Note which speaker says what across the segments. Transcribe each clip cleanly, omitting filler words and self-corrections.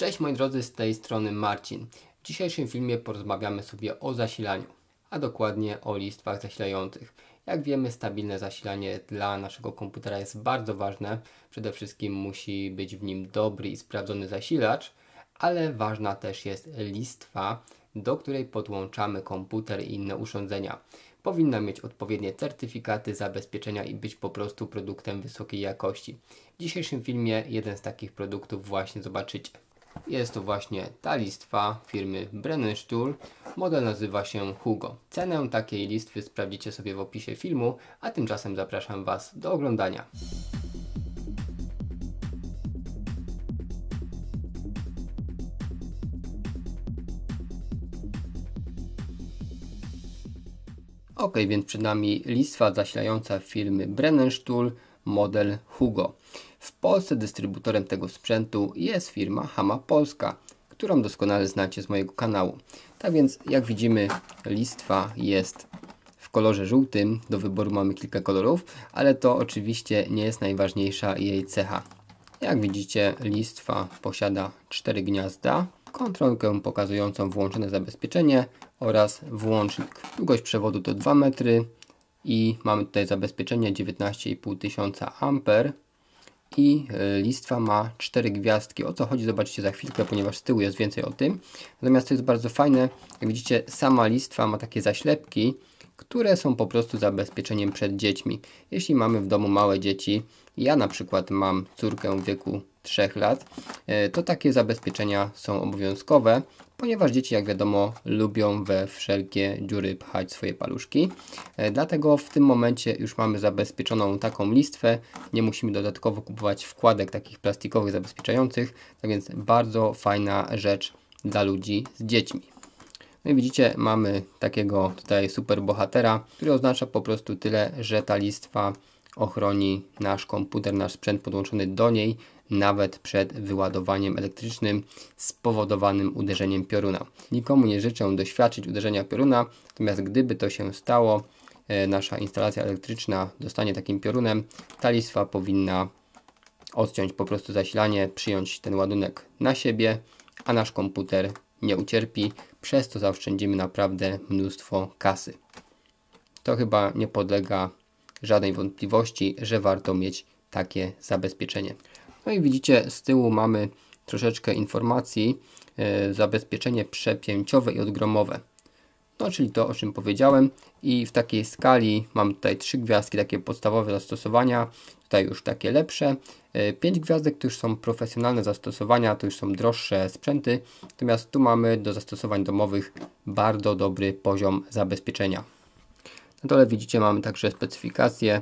Speaker 1: Cześć moi drodzy, z tej strony Marcin. W dzisiejszym filmie porozmawiamy sobie o zasilaniu, a dokładnie o listwach zasilających. Jak wiemy, stabilne zasilanie dla naszego komputera jest bardzo ważne. Przede wszystkim musi być w nim dobry i sprawdzony zasilacz, ale ważna też jest listwa, do której podłączamy komputer i inne urządzenia. Powinna mieć odpowiednie certyfikaty, zabezpieczenia i być po prostu produktem wysokiej jakości. W dzisiejszym filmie jeden z takich produktów właśnie zobaczycie. Jest to właśnie ta listwa firmy Brennenstuhl. Model nazywa się Hugo. Cenę takiej listwy sprawdzicie sobie w opisie filmu, a tymczasem zapraszam Was do oglądania. Ok, więc przed nami listwa zasilająca firmy Brennenstuhl, model Hugo. W Polsce dystrybutorem tego sprzętu jest firma Hama Polska, którą doskonale znacie z mojego kanału. Tak więc jak widzimy, listwa jest w kolorze żółtym. Do wyboru mamy kilka kolorów, ale to oczywiście nie jest najważniejsza jej cecha. Jak widzicie, listwa posiada 4 gniazda, kontrolkę pokazującą włączone zabezpieczenie oraz włącznik. Długość przewodu to 2 metry i mamy tutaj zabezpieczenie 19,5 tysiąca amper. I listwa ma 4 gwiazdki. O co chodzi, zobaczycie za chwilkę, ponieważ z tyłu jest więcej o tym. Natomiast to jest bardzo fajne. Jak widzicie, sama listwa ma takie zaślepki, które są po prostu zabezpieczeniem przed dziećmi. Jeśli mamy w domu małe dzieci, ja na przykład mam córkę w wieku 3 lat, to takie zabezpieczenia są obowiązkowe, ponieważ dzieci, jak wiadomo, lubią we wszelkie dziury pchać swoje paluszki. Dlatego w tym momencie już mamy zabezpieczoną taką listwę. Nie musimy dodatkowo kupować wkładek takich plastikowych zabezpieczających. Tak więc bardzo fajna rzecz dla ludzi z dziećmi. No i widzicie, mamy takiego tutaj super bohatera, który oznacza po prostu tyle, że ta listwa ochroni nasz komputer, nasz sprzęt podłączony do niej nawet przed wyładowaniem elektrycznym spowodowanym uderzeniem pioruna. Nikomu nie życzę doświadczyć uderzenia pioruna, natomiast gdyby to się stało, nasza instalacja elektryczna dostanie takim piorunem, ta listwa powinna odciąć po prostu zasilanie, przyjąć ten ładunek na siebie, a nasz komputer nie ucierpi, przez to zaoszczędzimy naprawdę mnóstwo kasy. To chyba nie podlega żadnej wątpliwości, że warto mieć takie zabezpieczenie. No i widzicie, z tyłu mamy troszeczkę informacji, zabezpieczenie przepięciowe i odgromowe. No, czyli to, o czym powiedziałem, i w takiej skali mam tutaj 3 gwiazdki, takie podstawowe zastosowania, tutaj już takie lepsze. 5 gwiazdek to już są profesjonalne zastosowania, to już są droższe sprzęty, natomiast tu mamy do zastosowań domowych bardzo dobry poziom zabezpieczenia. Na dole widzicie, mamy także specyfikacje,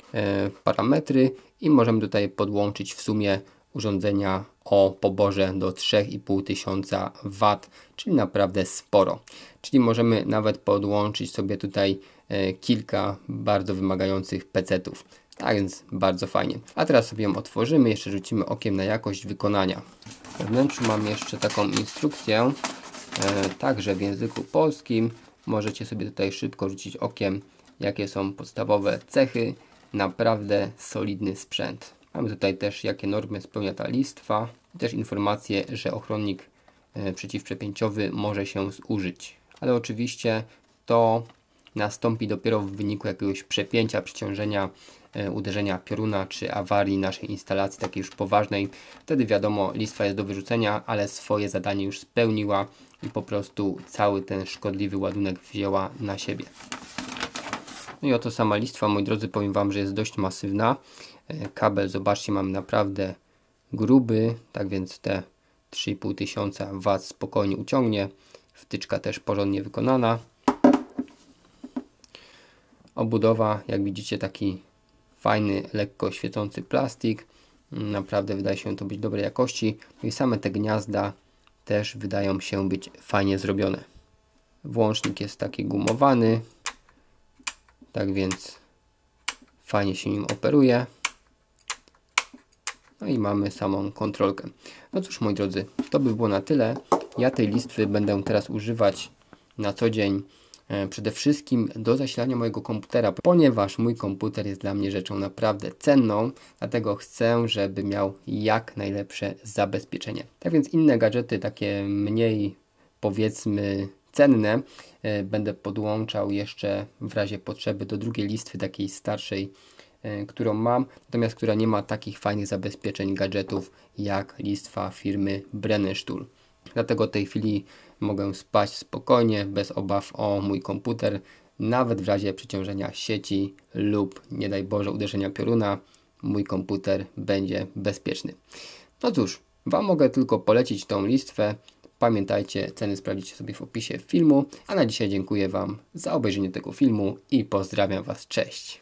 Speaker 1: parametry i możemy tutaj podłączyć w sumie urządzenia o poborze do 3,5 tysiąca W, czyli naprawdę sporo. Czyli możemy nawet podłączyć sobie tutaj kilka bardzo wymagających PC-ów. Tak więc bardzo fajnie. A teraz sobie ją otworzymy, jeszcze rzucimy okiem na jakość wykonania. We wnętrzu mam jeszcze taką instrukcję, także w języku polskim. Możecie sobie tutaj szybko rzucić okiem, jakie są podstawowe cechy. Naprawdę solidny sprzęt. Mamy tutaj też, jakie normy spełnia ta listwa. I też informacje, że ochronnik przeciwprzepięciowy może się zużyć. Ale oczywiście to nastąpi dopiero w wyniku jakiegoś przepięcia, przeciążenia, uderzenia pioruna czy awarii naszej instalacji, takiej już poważnej. Wtedy wiadomo, listwa jest do wyrzucenia, ale swoje zadanie już spełniła i po prostu cały ten szkodliwy ładunek wzięła na siebie. No i oto sama listwa, moi drodzy, powiem Wam, że jest dość masywna. Kabel, zobaczcie, mamy naprawdę gruby, tak więc te 3,5 tysiąca W spokojnie uciągnie. Wtyczka też porządnie wykonana. Obudowa, jak widzicie, taki fajny, lekko świecący plastik. Naprawdę wydaje się to być dobrej jakości. No i same te gniazda też wydają się być fajnie zrobione. Włącznik jest taki gumowany. Tak więc fajnie się nim operuje. No i mamy samą kontrolkę. No cóż, moi drodzy, to by było na tyle. Ja tej listwy będę teraz używać na co dzień przede wszystkim do zasilania mojego komputera, ponieważ mój komputer jest dla mnie rzeczą naprawdę cenną, dlatego chcę, żeby miał jak najlepsze zabezpieczenie. Tak więc inne gadżety, takie mniej powiedzmy cenne, będę podłączał jeszcze w razie potrzeby do drugiej listwy, takiej starszej, którą mam, natomiast która nie ma takich fajnych zabezpieczeń gadżetów jak listwa firmy Brennenstuhl. Dlatego w tej chwili mogę spać spokojnie, bez obaw o mój komputer, nawet w razie przeciążenia sieci lub nie daj Boże uderzenia pioruna, mój komputer będzie bezpieczny. No cóż, Wam mogę tylko polecić tą listwę. Pamiętajcie, ceny sprawdzicie sobie w opisie filmu, a na dzisiaj dziękuję Wam za obejrzenie tego filmu i pozdrawiam Was, cześć!